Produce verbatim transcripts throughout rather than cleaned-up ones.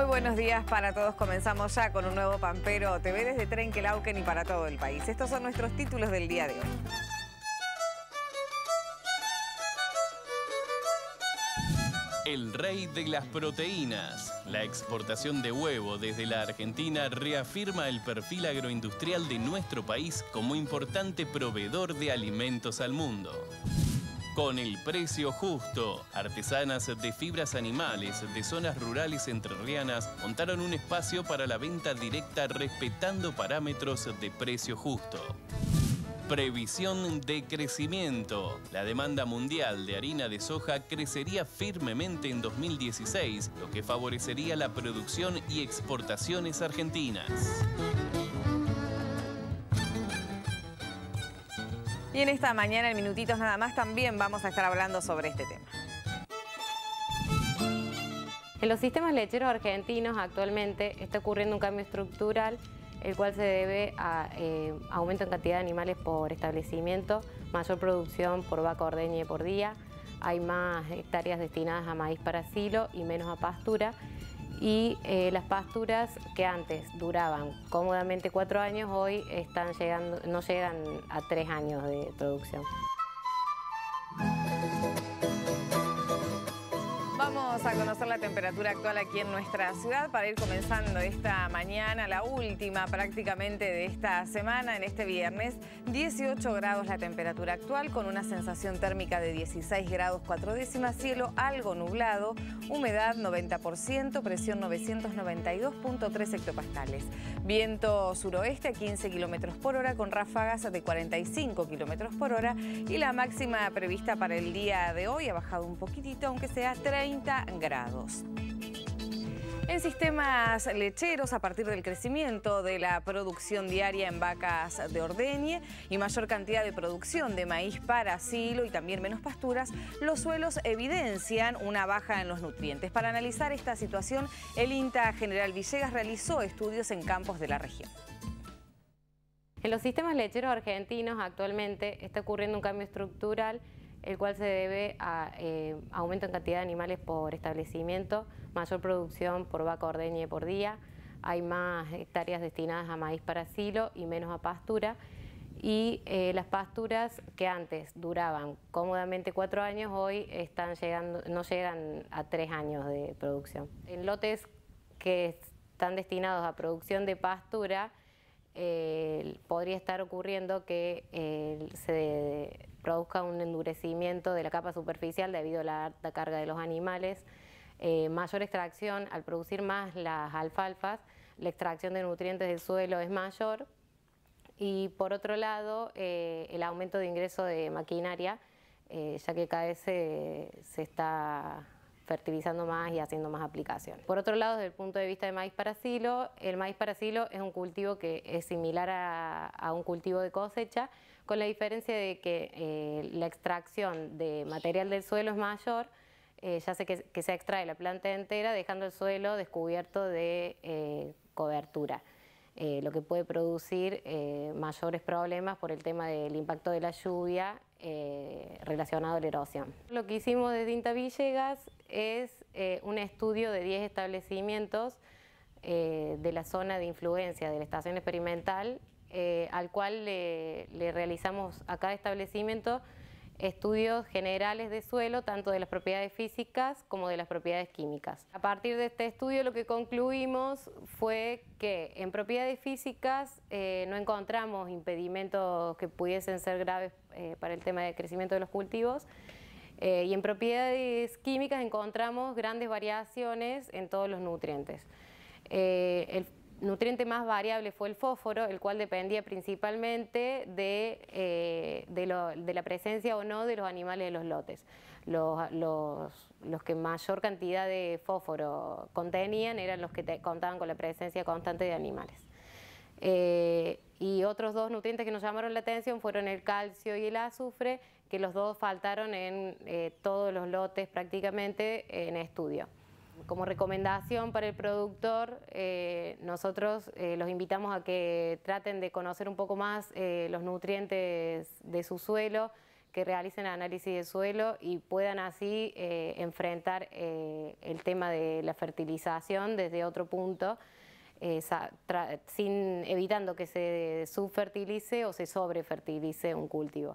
Muy buenos días para todos. Comenzamos ya con un nuevo Pampero T V desde Trenquelauquen y para todo el país. Estos son nuestros títulos del día de hoy. El rey de las proteínas. La exportación de huevo desde la Argentina reafirma el perfil agroindustrial de nuestro país como importante proveedor de alimentos al mundo. Con el precio justo, artesanas de fibras animales de zonas rurales entrerrianas montaron un espacio para la venta directa respetando parámetros de precio justo. Previsión de crecimiento. La demanda mundial de harina de soja crecería firmemente en dos mil dieciséis, lo que favorecería la producción y exportaciones argentinas. Y en esta mañana, en minutitos nada más, también vamos a estar hablando sobre este tema. En los sistemas lecheros argentinos actualmente está ocurriendo un cambio estructural, el cual se debe a eh, aumento en cantidad de animales por establecimiento, mayor producción por vaca ordeñe por día, hay más hectáreas destinadas a maíz para silo y menos a pastura. Y eh, las pasturas que antes duraban cómodamente cuatro años, hoy están llegando, no llegan a tres años de producción. Vamos a conocer la temperatura actual aquí en nuestra ciudad para ir comenzando esta mañana, la última prácticamente de esta semana, en este viernes. dieciocho grados la temperatura actual, con una sensación térmica de dieciséis grados cuatro décimas, cielo algo nublado, humedad noventa por ciento, presión novecientos noventa y dos punto tres hectopascales. Viento suroeste a quince kilómetros por hora, con ráfagas de cuarenta y cinco kilómetros por hora, y la máxima prevista para el día de hoy ha bajado un poquitito, aunque sea treinta grados. En sistemas lecheros, a partir del crecimiento de la producción diaria en vacas de ordeñe y mayor cantidad de producción de maíz para silo y también menos pasturas, los suelos evidencian una baja en los nutrientes. Para analizar esta situación, el INTA General Villegas realizó estudios en campos de la región. En los sistemas lecheros argentinos actualmente está ocurriendo un cambio estructural, el cual se debe a eh, aumento en cantidad de animales por establecimiento, mayor producción por vaca ordeñe por día, hay más hectáreas destinadas a maíz para silo y menos a pastura. Y eh, las pasturas que antes duraban cómodamente cuatro años, hoy están llegando, no llegan a tres años de producción. En lotes que están destinados a producción de pastura, Eh, podría estar ocurriendo que eh, se produzca un endurecimiento de la capa superficial debido a la alta carga de los animales, eh, mayor extracción. Al producir más las alfalfas, la extracción de nutrientes del suelo es mayor, y por otro lado eh, el aumento de ingreso de maquinaria, eh, ya que cada vez se, se está fertilizando más y haciendo más aplicaciones. Por otro lado, desde el punto de vista de maíz para silo, el maíz para silo es un cultivo que es similar a, a un cultivo de cosecha, con la diferencia de que eh, la extracción de material del suelo es mayor, eh, ya sé que, que se extrae la planta entera, dejando el suelo descubierto de eh, cobertura, eh, lo que puede producir eh, mayores problemas por el tema del impacto de la lluvia Eh, relacionado a la erosión. Lo que hicimos desde INTA Villegas es eh, un estudio de diez establecimientos eh, de la zona de influencia de la estación experimental, eh, al cual le, le realizamos a cada establecimiento estudios generales de suelo, tanto de las propiedades físicas como de las propiedades químicas. A partir de este estudio, lo que concluimos fue que en propiedades físicas eh, no encontramos impedimentos que pudiesen ser graves eh, para el tema de crecimiento de los cultivos, eh, y en propiedades químicas encontramos grandes variaciones en todos los nutrientes. Eh, el nutriente más variable fue el fósforo, el cual dependía principalmente de, eh, de, lo, de la presencia o no de los animales de los lotes. Los, los, los que mayor cantidad de fósforo contenían eran los que te, contaban con la presencia constante de animales. Eh, y otros dos nutrientes que nos llamaron la atención fueron el calcio y el azufre, que los dos faltaron en eh, todos los lotes prácticamente en estudio. Como recomendación para el productor, eh, nosotros eh, los invitamos a que traten de conocer un poco más eh, los nutrientes de su suelo, que realicen análisis de suelo y puedan así eh, enfrentar eh, el tema de la fertilización desde otro punto, eh, sin, evitando que se subfertilice o se sobrefertilice un cultivo.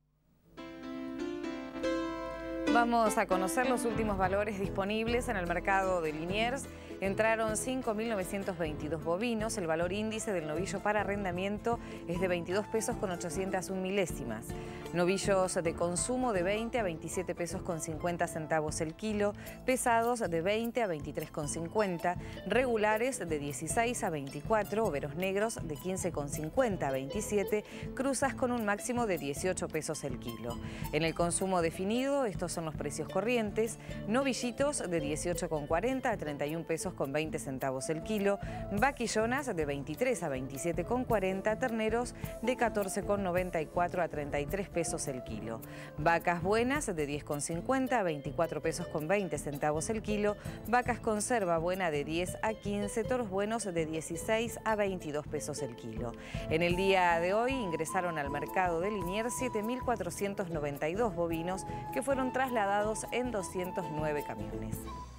Vamos a conocer los últimos valores disponibles en el mercado de Liniers. Entraron cinco mil novecientos veintidós bovinos. El valor índice del novillo para arrendamiento es de veintidós pesos con ochocientas un milésimas. Novillos de consumo de veinte a veintisiete pesos con cincuenta centavos el kilo. Pesados de veinte a veintitrés con cincuenta. Regulares de dieciséis a veinticuatro. Overos negros de quince con cincuenta a veintisiete. Cruzas con un máximo de dieciocho pesos el kilo. En el consumo definido, estos son los precios corrientes. Novillitos de dieciocho con cuarenta a treinta y un pesos con veinte centavos el kilo. Vaquillonas de veintitrés a veintisiete con cuarenta. Terneros de catorce con noventa y cuatro a treinta y tres pesos el kilo. Vacas buenas de diez con cincuenta a veinticuatro pesos con veinte centavos el kilo. Vacas conserva buena de diez a quince. Toros buenos de dieciséis a veintidós pesos el kilo. En el día de hoy ingresaron al mercado de Liniers siete mil cuatrocientos noventa y dos bovinos que fueron trasladados en doscientos nueve camiones.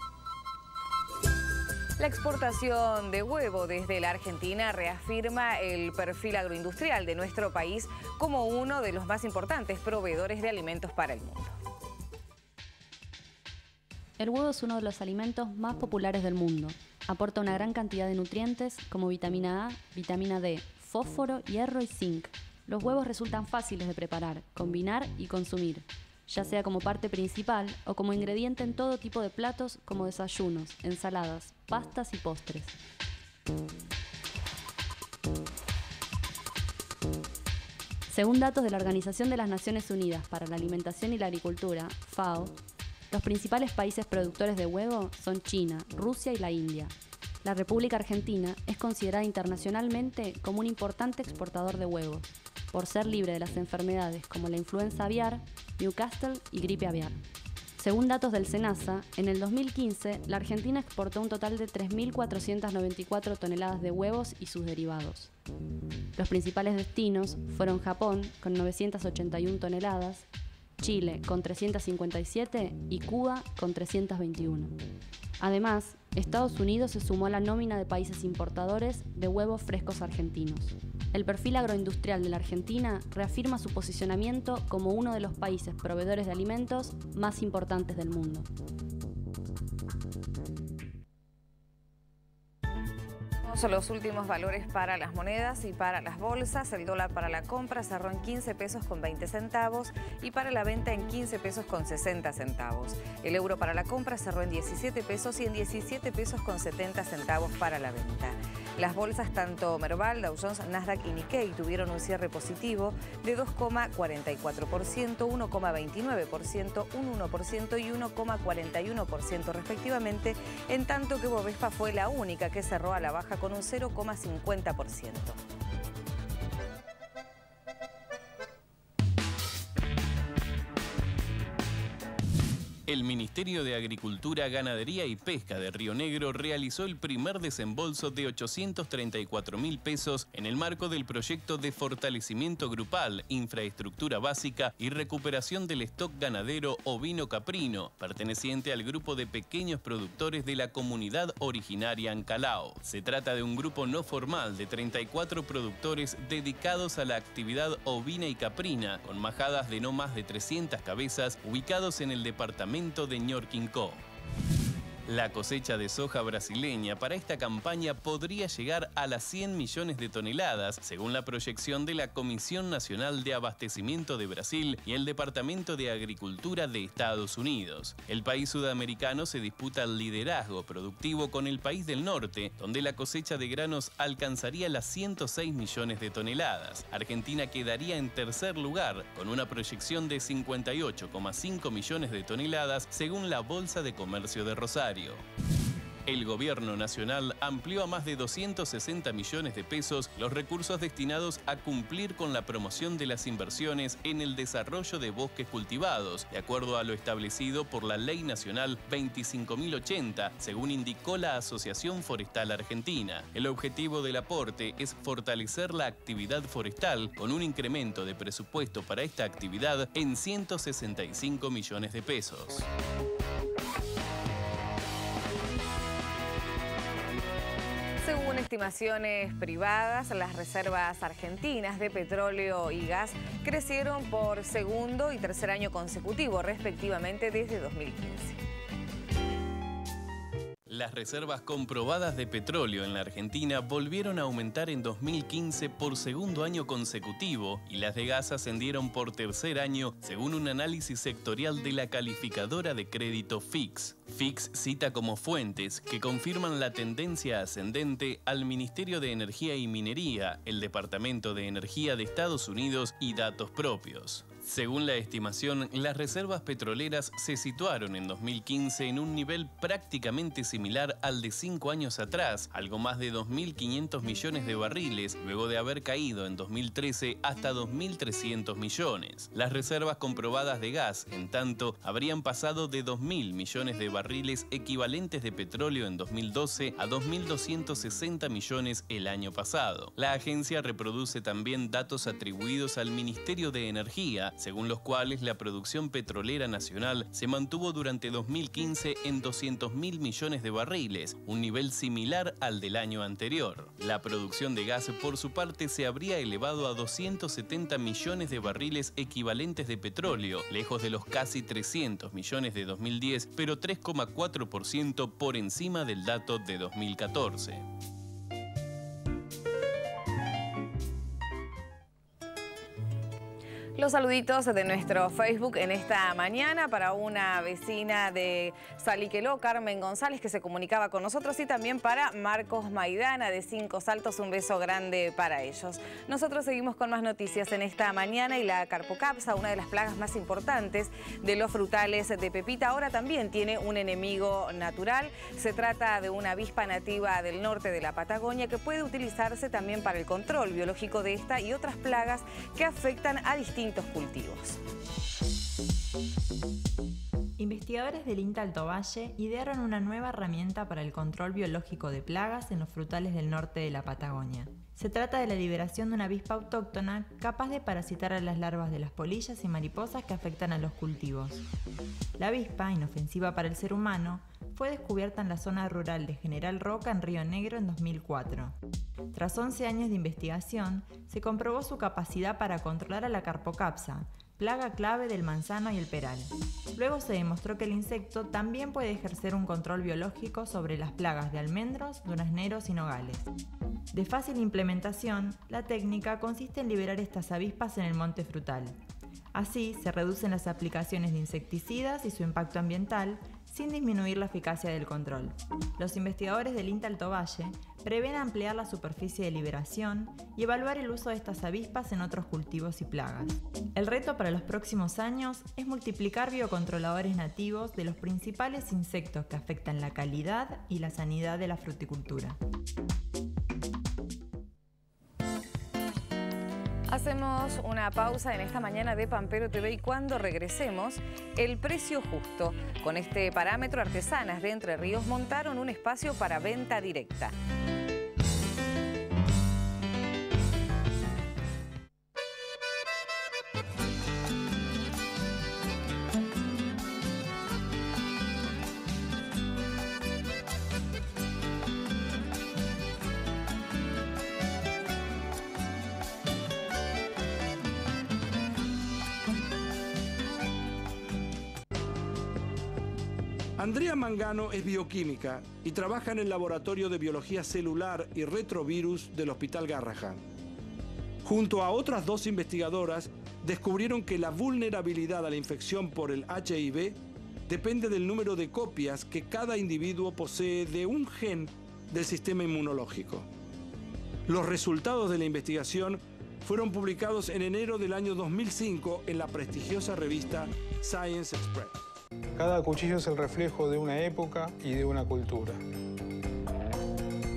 La exportación de huevo desde la Argentina reafirma el perfil agroindustrial de nuestro país como uno de los más importantes proveedores de alimentos para el mundo. El huevo es uno de los alimentos más populares del mundo. Aporta una gran cantidad de nutrientes como vitamina A, vitamina D, fósforo, hierro y zinc. Los huevos resultan fáciles de preparar, combinar y consumir, ya sea como parte principal o como ingrediente en todo tipo de platos como desayunos, ensaladas, pastas y postres. Según datos de la Organización de las Naciones Unidas para la Alimentación y la Agricultura, FAO, los principales países productores de huevo son China, Rusia y la India. La República Argentina es considerada internacionalmente como un importante exportador de huevos, por ser libre de las enfermedades como la influenza aviar, Newcastle y gripe aviar. Según datos del SENASA, en el dos mil quince, la Argentina exportó un total de tres mil cuatrocientas noventa y cuatro toneladas de huevos y sus derivados. Los principales destinos fueron Japón, con novecientas ochenta y una toneladas, Chile, con trescientas cincuenta y siete y Cuba, con trescientas veintiuno. Además, Estados Unidos se sumó a la nómina de países importadores de huevos frescos argentinos. El perfil agroindustrial de la Argentina reafirma su posicionamiento como uno de los países proveedores de alimentos más importantes del mundo. Son los últimos valores para las monedas y para las bolsas. El dólar para la compra cerró en quince pesos con veinte centavos y para la venta en quince pesos con sesenta centavos. El euro para la compra cerró en diecisiete pesos y en diecisiete pesos con setenta centavos para la venta. Las bolsas tanto Merval, Dow Jones, Nasdaq y Nikkei tuvieron un cierre positivo de dos coma cuarenta y cuatro por ciento, uno coma veintinueve por ciento, un uno por ciento y uno coma cuarenta y uno por ciento respectivamente, en tanto que Bovespa fue la única que cerró a la baja con un cero coma cincuenta por ciento. El Ministerio de Agricultura, Ganadería y Pesca de Río Negro realizó el primer desembolso de ochocientos treinta y cuatro mil pesos en el marco del proyecto de fortalecimiento grupal, infraestructura básica y recuperación del stock ganadero ovino-caprino, perteneciente al grupo de pequeños productores de la comunidad originaria Ancalao. Se trata de un grupo no formal de treinta y cuatro productores dedicados a la actividad ovina y caprina, con majadas de no más de trescientas cabezas, ubicados en el departamento de Ñorquincó. La cosecha de soja brasileña para esta campaña podría llegar a las cien millones de toneladas, según la proyección de la Comisión Nacional de Abastecimiento de Brasil y el Departamento de Agricultura de Estados Unidos. El país sudamericano se disputa el liderazgo productivo con el país del norte, donde la cosecha de granos alcanzaría las ciento seis millones de toneladas. Argentina quedaría en tercer lugar, con una proyección de cincuenta y ocho coma cinco millones de toneladas, según la Bolsa de Comercio de Rosario. El gobierno nacional amplió a más de doscientos sesenta millones de pesos los recursos destinados a cumplir con la promoción de las inversiones en el desarrollo de bosques cultivados, de acuerdo a lo establecido por la Ley Nacional veinticinco mil ochenta, según indicó la Asociación Forestal Argentina. El objetivo del aporte es fortalecer la actividad forestal con un incremento de presupuesto para esta actividad en ciento sesenta y cinco millones de pesos. Según estimaciones privadas, las reservas argentinas de petróleo y gas crecieron por segundo y tercer año consecutivo, respectivamente, desde dos mil quince. Las reservas comprobadas de petróleo en la Argentina volvieron a aumentar en dos mil quince por segundo año consecutivo y las de gas ascendieron por tercer año, según un análisis sectorial de la calificadora de crédito Fix. Fix cita como fuentes que confirman la tendencia ascendente al Ministerio de Energía y Minería, el Departamento de Energía de Estados Unidos y datos propios. Según la estimación, las reservas petroleras se situaron en dos mil quince en un nivel prácticamente similar al de cinco años atrás, algo más de dos mil quinientos millones de barriles, luego de haber caído en dos mil trece hasta dos mil trescientos millones. Las reservas comprobadas de gas, en tanto, habrían pasado de dos mil millones de barriles equivalentes de petróleo en dos mil doce a dos mil doscientos sesenta millones el año pasado. La agencia reproduce también datos atribuidos al Ministerio de Energía, según los cuales la producción petrolera nacional se mantuvo durante dos mil quince en doscientos mil millones de barriles, un nivel similar al del año anterior. La producción de gas, por su parte, se habría elevado a doscientos setenta millones de barriles equivalentes de petróleo, lejos de los casi trescientos millones de dos mil diez, pero tres coma cuatro por ciento por encima del dato de dos mil catorce. Los saluditos de nuestro Facebook en esta mañana para una vecina de Saliqueló, Carmen González, que se comunicaba con nosotros, y también para Marcos Maidana de Cinco Saltos. Un beso grande para ellos. Nosotros seguimos con más noticias en esta mañana y la carpocapsa, una de las plagas más importantes de los frutales de pepita, ahora también tiene un enemigo natural. Se trata de una avispa nativa del norte de la Patagonia que puede utilizarse también para el control biológico de esta y otras plagas que afectan a distintos cultivos. Investigadores del INTA Alto Valle idearon una nueva herramienta para el control biológico de plagas en los frutales del norte de la Patagonia. Se trata de la liberación de una avispa autóctona capaz de parasitar a las larvas de las polillas y mariposas que afectan a los cultivos. La avispa, inofensiva para el ser humano, fue descubierta en la zona rural de General Roca, en Río Negro, en dos mil cuatro. Tras once años de investigación, se comprobó su capacidad para controlar a la carpocapsa, plaga clave del manzano y el peral. Luego se demostró que el insecto también puede ejercer un control biológico sobre las plagas de almendros, durazneros y nogales. De fácil implementación, la técnica consiste en liberar estas avispas en el monte frutal. Así, se reducen las aplicaciones de insecticidas y su impacto ambiental, sin disminuir la eficacia del control. Los investigadores del INTA Alto Valle prevén ampliar la superficie de liberación y evaluar el uso de estas avispas en otros cultivos y plagas. El reto para los próximos años es multiplicar biocontroladores nativos de los principales insectos que afectan la calidad y la sanidad de la fruticultura. Hacemos una pausa en esta mañana de Pampero T V y cuando regresemos, el precio justo. Con este parámetro, artesanas de Entre Ríos montaron un espacio para venta directa. Andrea Mangano es bioquímica y trabaja en el Laboratorio de Biología Celular y Retrovirus del Hospital Garrahan. Junto a otras dos investigadoras, descubrieron que la vulnerabilidad a la infección por el H I V depende del número de copias que cada individuo posee de un gen del sistema inmunológico. Los resultados de la investigación fueron publicados en enero del año dos mil cinco en la prestigiosa revista Science Express. Cada cuchillo es el reflejo de una época y de una cultura.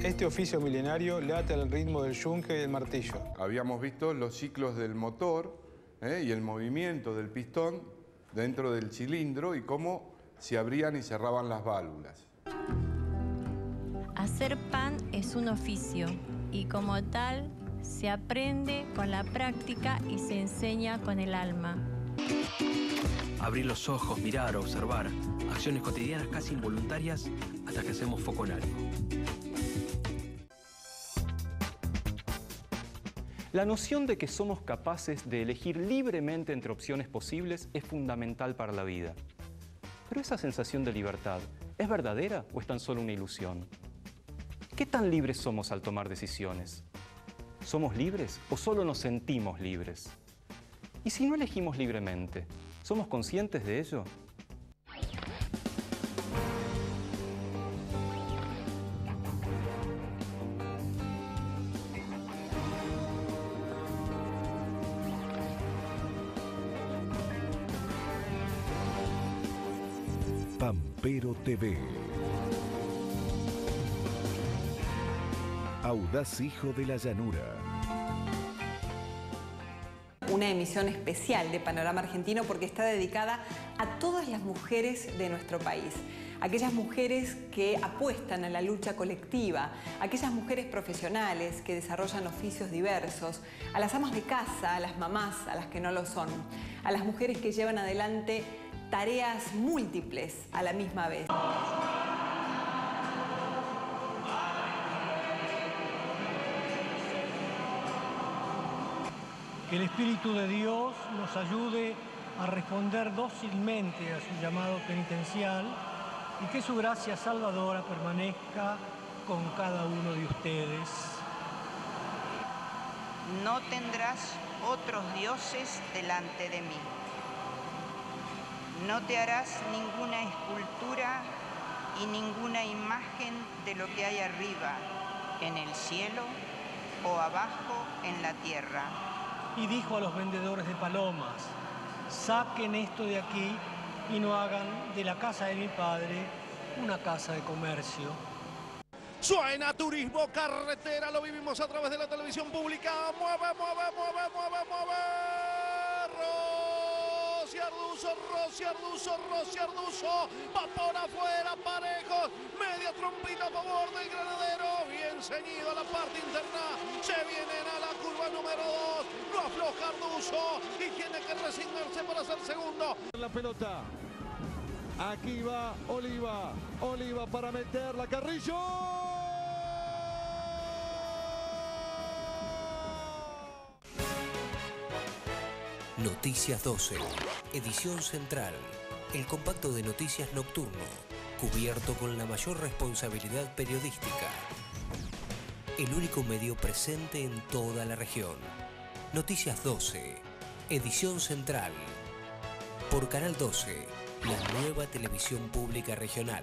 Este oficio milenario late al ritmo del yunque y del martillo. Habíamos visto los ciclos del motor ¿eh? y el movimiento del pistón dentro del cilindro y cómo se abrían y cerraban las válvulas. Hacer pan es un oficio y como tal se aprende con la práctica y se enseña con el alma. Abrir los ojos, mirar, observar. Acciones cotidianas casi involuntarias hasta que hacemos foco en algo. La noción de que somos capaces de elegir libremente entre opciones posibles es fundamental para la vida. Pero esa sensación de libertad, ¿es verdadera o es tan solo una ilusión? ¿Qué tan libres somos al tomar decisiones? ¿Somos libres o solo nos sentimos libres? ¿Y si no elegimos libremente, somos conscientes de ello? Pampero T V. Audaz hijo de la llanura. Una emisión especial de Panorama Argentino porque está dedicada a todas las mujeres de nuestro país. Aquellas mujeres que apuestan a la lucha colectiva, aquellas mujeres profesionales que desarrollan oficios diversos, a las amas de casa, a las mamás, a las que no lo son, a las mujeres que llevan adelante tareas múltiples a la misma vez. Que el Espíritu de Dios nos ayude a responder dócilmente a su llamado penitencial y que su gracia salvadora permanezca con cada uno de ustedes. No tendrás otros dioses delante de mí. No te harás ninguna escultura y ninguna imagen de lo que hay arriba, en el cielo o abajo en la tierra. Y dijo a los vendedores de palomas, saquen esto de aquí y no hagan de la casa de mi padre una casa de comercio. Suena Turismo Carretera, lo vivimos a través de la televisión pública. Mueve, mueve, mueve, mueve, mueve. Rossi Arduzo, Rossi Arduzo, Rossi Arduzo. Va por afuera, parejos. Media trompita a favor del Granadero. Bien ceñido a la parte interna. Se vienen a la curva número dos. No afloja Arduzo y tiene que resignarse para ser segundo. La pelota. Aquí va Oliva. Oliva para meterla. Carrillo. Noticias doce, edición central, el compacto de noticias nocturno, cubierto con la mayor responsabilidad periodística. El único medio presente en toda la región. Noticias doce, edición central, por Canal doce, la nueva televisión pública regional.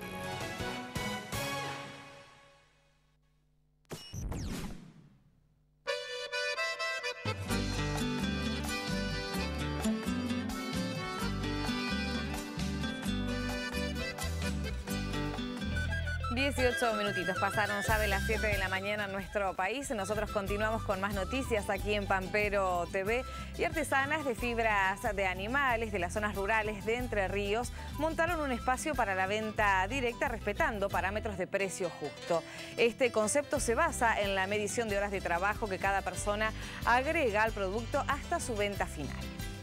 dieciocho minutitos pasaron ya de las siete de la mañana en nuestro país. Nosotros continuamos con más noticias aquí en Pampero T V. Y artesanas de fibras de animales de las zonas rurales de Entre Ríos montaron un espacio para la venta directa respetando parámetros de precio justo. Este concepto se basa en la medición de horas de trabajo que cada persona agrega al producto hasta su venta final.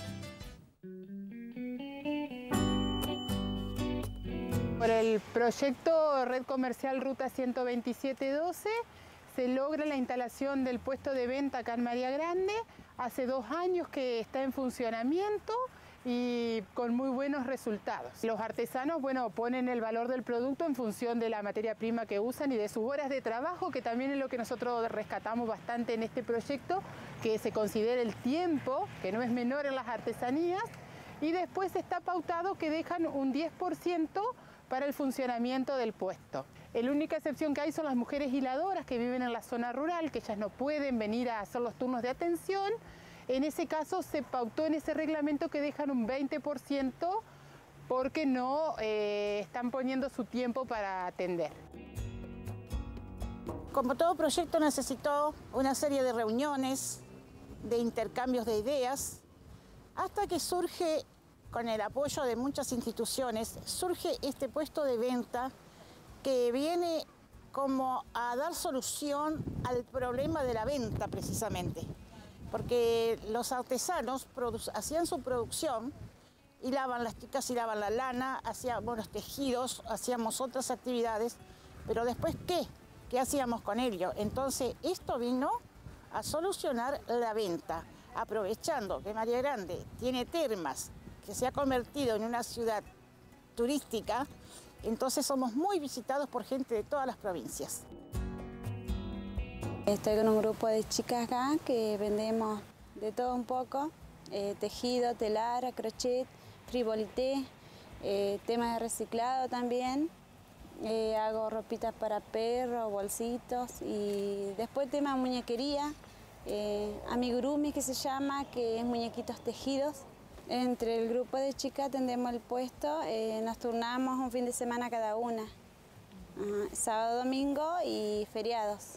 Por el proyecto Red Comercial Ruta ciento veintisiete doce se logra la instalación del puesto de venta acá en María Grande. Hace dos años que está en funcionamiento y con muy buenos resultados. Los artesanos, bueno, ponen el valor del producto en función de la materia prima que usan y de sus horas de trabajo, que también es lo que nosotros rescatamos bastante en este proyecto, que se considere el tiempo, que no es menor en las artesanías, y después está pautado que dejan un diez por ciento para el funcionamiento del puesto. La única excepción que hay son las mujeres hiladoras que viven en la zona rural, que ellas no pueden venir a hacer los turnos de atención. En ese caso se pautó en ese reglamento que dejan un veinte por ciento porque no eh, están poniendo su tiempo para atender. Como todo proyecto necesitó una serie de reuniones, de intercambios de ideas, hasta que surge, con el apoyo de muchas instituciones, surge este puesto de venta que viene como a dar solución al problema de la venta precisamente. Porque los artesanos hacían su producción, hilaban, las chicas hilaban la lana, hacíamos los tejidos, hacíamos otras actividades, pero después, ¿qué? ¿Qué hacíamos con ello? Entonces, esto vino a solucionar la venta, aprovechando que María Grande tiene termas, que se ha convertido en una ciudad turística, entonces somos muy visitados por gente de todas las provincias. Estoy con un grupo de chicas acá que vendemos de todo un poco, eh, tejido, telar, crochet, frivolité, eh, temas de reciclado también. Eh, hago ropitas para perros, bolsitos y después tema muñequería, eh, amigurumi que se llama, que es muñequitos tejidos. Entre el grupo de chicas atendemos el puesto, eh, nos turnamos un fin de semana cada una, uh, sábado, domingo y feriados.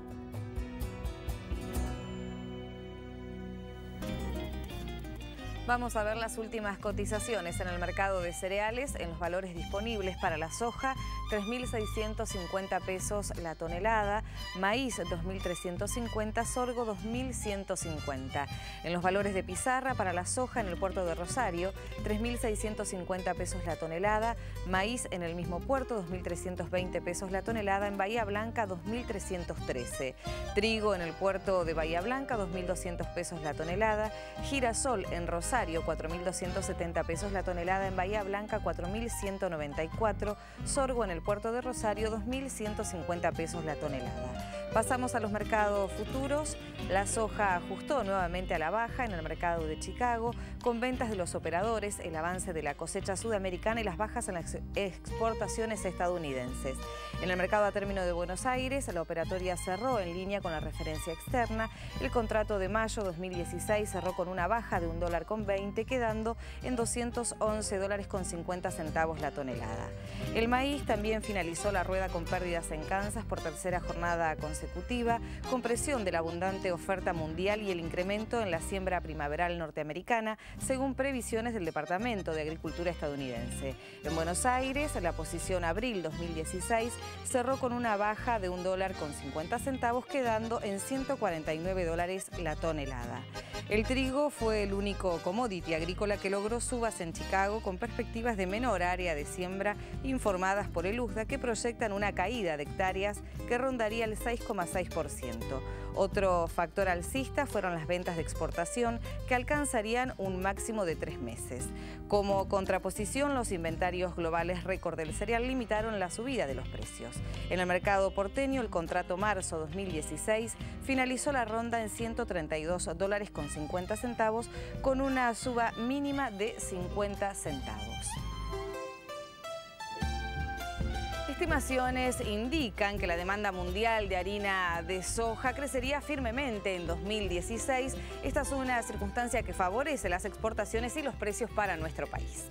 Vamos a ver las últimas cotizaciones en el mercado de cereales en los valores disponibles para la soja, tres mil seiscientos cincuenta pesos la tonelada, maíz dos mil trescientos cincuenta, sorgo dos mil ciento cincuenta. En los valores de pizarra para la soja en el puerto de Rosario, tres mil seiscientos cincuenta pesos la tonelada, maíz en el mismo puerto dos mil trescientos veinte pesos la tonelada, en Bahía Blanca dos mil trescientos trece. Trigo en el puerto de Bahía Blanca dos mil doscientos pesos la tonelada, girasol en Rosario cuatro mil doscientos setenta pesos la tonelada, en Bahía Blanca cuatro mil ciento noventa y cuatro, sorgo en el puerto de Rosario dos mil ciento cincuenta pesos la tonelada. Pasamos a los mercados futuros. La soja ajustó nuevamente a la baja en el mercado de Chicago, con ventas de los operadores, el avance de la cosecha sudamericana y las bajas en las exportaciones estadounidenses. En el mercado a término de Buenos Aires, la operatoria cerró en línea con la referencia externa. El contrato de mayo dos mil dieciséis cerró con una baja de un dólar con veinte, quedando en doscientos once dólares con cincuenta centavos la tonelada. El maíz también finalizó la rueda con pérdidas en Kansas por tercera jornada consecutiva, con presión de la abundante oferta mundial y el incremento en la siembra primaveral norteamericana, según previsiones del Departamento de Agricultura estadounidense. En Buenos Aires, la posición abril dos mil dieciséis cerró con una baja de un dólar con cincuenta centavos, quedando en ciento cuarenta y nueve dólares la tonelada. El trigo fue el único commodity agrícola que logró subas en Chicago, con perspectivas de menor área de siembra informadas por el U S D A, que proyectan una caída de hectáreas que rondaría el seis coma seis por ciento. Otro factor alcista fueron las ventas de exportación, que alcanzarían un máximo de tres meses. Como contraposición, los inventarios globales récord del cereal limitaron la subida de los precios. En el mercado porteño, el contrato marzo dos mil dieciséis finalizó la ronda en ciento treinta y dos dólares con cincuenta centavos, con una suba mínima de cincuenta centavos. Estimaciones indican que la demanda mundial de harina de soja crecería firmemente en dos mil dieciséis. Esta es una circunstancia que favorece las exportaciones y los precios para nuestro país.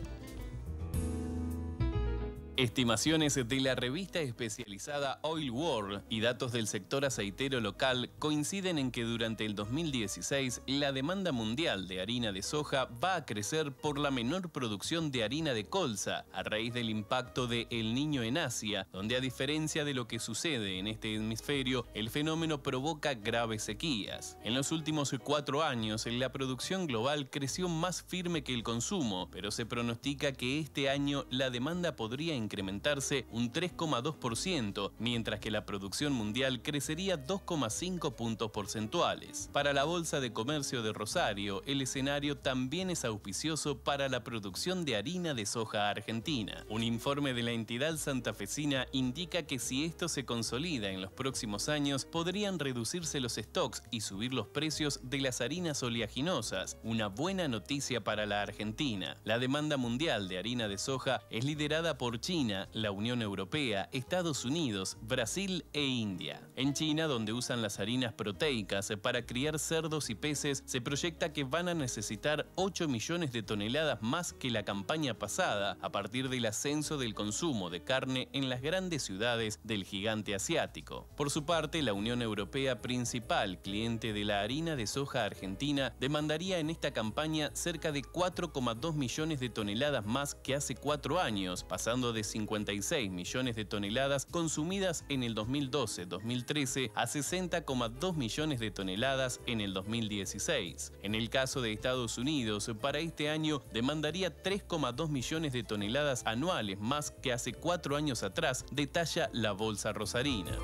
Estimaciones de la revista especializada Oil World y datos del sector aceitero local coinciden en que durante el dos mil dieciséis la demanda mundial de harina de soja va a crecer por la menor producción de harina de colza a raíz del impacto de El Niño en Asia, donde a diferencia de lo que sucede en este hemisferio, el fenómeno provoca graves sequías. En los últimos cuatro años la producción global creció más firme que el consumo, pero se pronostica que este año la demanda podría incrementarse un tres coma dos por ciento, mientras que la producción mundial crecería dos coma cinco puntos porcentuales. Para la Bolsa de Comercio de Rosario, el escenario también es auspicioso para la producción de harina de soja argentina. Un informe de la entidad santafesina indica que si esto se consolida en los próximos años, podrían reducirse los stocks y subir los precios de las harinas oleaginosas, una buena noticia para la Argentina. La demanda mundial de harina de soja es liderada por China, China, la Unión Europea, Estados Unidos, Brasil e India. En China, donde usan las harinas proteicas para criar cerdos y peces, se proyecta que van a necesitar ocho millones de toneladas más que la campaña pasada, a partir del ascenso del consumo de carne en las grandes ciudades del gigante asiático. Por su parte, la Unión Europea, principal cliente de la harina de soja argentina, demandaría en esta campaña cerca de cuatro coma dos millones de toneladas más que hace cuatro años, pasando de cincuenta y seis millones de toneladas consumidas en el dos mil doce dos mil trece a sesenta coma dos millones de toneladas en el dos mil dieciséis. En el caso de Estados Unidos, para este año demandaría tres coma dos millones de toneladas anuales más que hace cuatro años atrás, detalla la Bolsa Rosarina.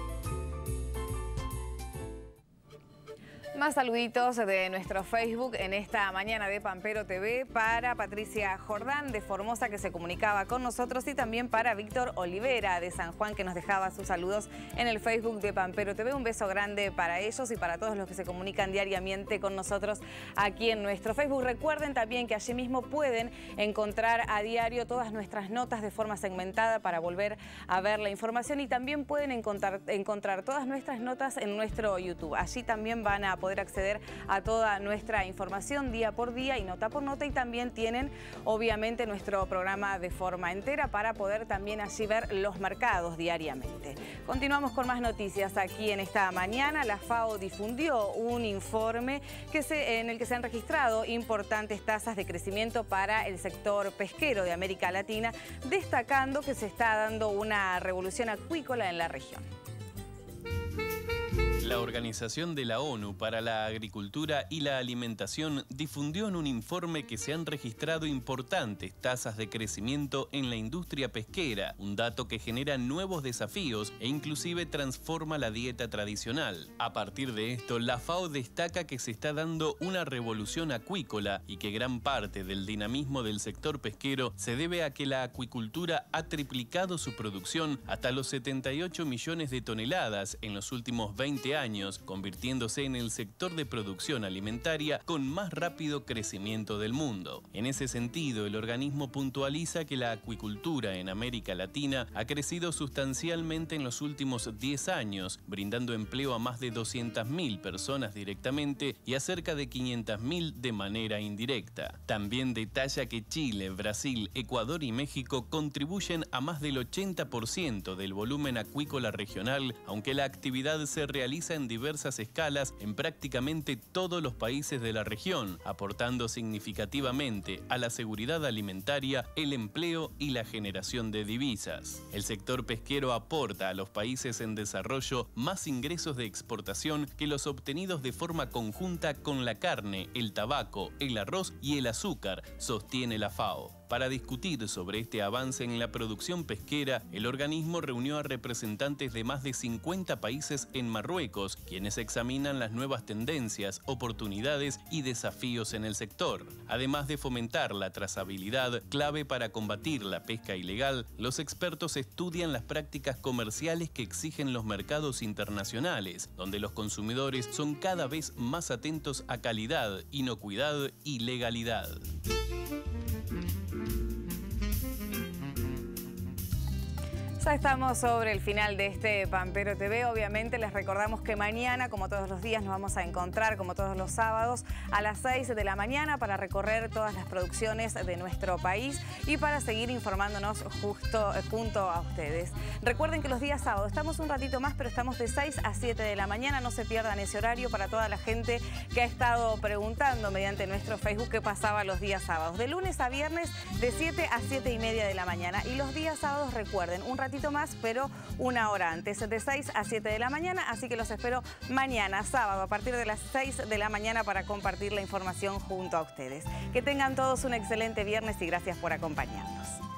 Más saluditos de nuestro Facebook en esta mañana de Pampero T V para Patricia Jordán de Formosa, que se comunicaba con nosotros, y también para Víctor Olivera de San Juan, que nos dejaba sus saludos en el Facebook de Pampero T V. Un beso grande para ellos y para todos los que se comunican diariamente con nosotros aquí en nuestro Facebook. Recuerden también que allí mismo pueden encontrar a diario todas nuestras notas de forma segmentada para volver a ver la información, y también pueden encontrar, encontrar todas nuestras notas en nuestro YouTube. Allí también van a poder poder acceder a toda nuestra información día por día y nota por nota, y también tienen obviamente nuestro programa de forma entera para poder también allí ver los mercados diariamente. Continuamos con más noticias aquí en esta mañana. La FAO difundió un informe que se, en el que se han registrado importantes tasas de crecimiento para el sector pesquero de América Latina, destacando que se está dando una revolución acuícola en la región. La Organización de la ONU para la Agricultura y la Alimentación difundió en un informe que se han registrado importantes tasas de crecimiento en la industria pesquera, un dato que genera nuevos desafíos e inclusive transforma la dieta tradicional. A partir de esto, la FAO destaca que se está dando una revolución acuícola y que gran parte del dinamismo del sector pesquero se debe a que la acuicultura ha triplicado su producción hasta los setenta y ocho millones de toneladas en los últimos veinte años. años, convirtiéndose en el sector de producción alimentaria con más rápido crecimiento del mundo. En ese sentido, el organismo puntualiza que la acuicultura en América Latina ha crecido sustancialmente en los últimos diez años, brindando empleo a más de doscientas mil personas directamente y a cerca de quinientas mil de manera indirecta. También detalla que Chile, Brasil, Ecuador y México contribuyen a más del ochenta por ciento del volumen acuícola regional, aunque la actividad se realiza en diversas escalas en prácticamente todos los países de la región, aportando significativamente a la seguridad alimentaria, el empleo y la generación de divisas. El sector pesquero aporta a los países en desarrollo más ingresos de exportación que los obtenidos de forma conjunta con la carne, el tabaco, el arroz y el azúcar, sostiene la FAO. Para discutir sobre este avance en la producción pesquera, el organismo reunió a representantes de más de cincuenta países en Marruecos, quienes examinan las nuevas tendencias, oportunidades y desafíos en el sector. Además de fomentar la trazabilidad, clave para combatir la pesca ilegal, los expertos estudian las prácticas comerciales que exigen los mercados internacionales, donde los consumidores son cada vez más atentos a calidad, inocuidad y legalidad. Ya estamos sobre el final de este Pampero T V. Obviamente les recordamos que mañana, como todos los días, nos vamos a encontrar, como todos los sábados, a las seis de la mañana para recorrer todas las producciones de nuestro país y para seguir informándonos justo junto a ustedes. Recuerden que los días sábados estamos un ratito más, pero estamos de seis a siete de la mañana. No se pierdan ese horario para toda la gente que ha estado preguntando mediante nuestro Facebook qué pasaba los días sábados. De lunes a viernes, de siete a siete y media de la mañana. Y los días sábados, recuerden, un ratito más, pero una hora antes, de seis a siete de la mañana, así que los espero mañana, sábado, a partir de las seis de la mañana para compartir la información junto a ustedes. Que tengan todos un excelente viernes y gracias por acompañarnos.